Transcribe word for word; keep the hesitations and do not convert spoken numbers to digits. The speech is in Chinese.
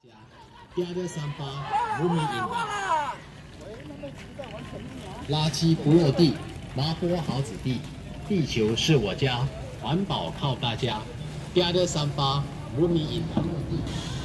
第二三八无名引导，垃圾不落地，麻坡好子弟，地球是我家，环保靠大家。第二三八无名引导落地。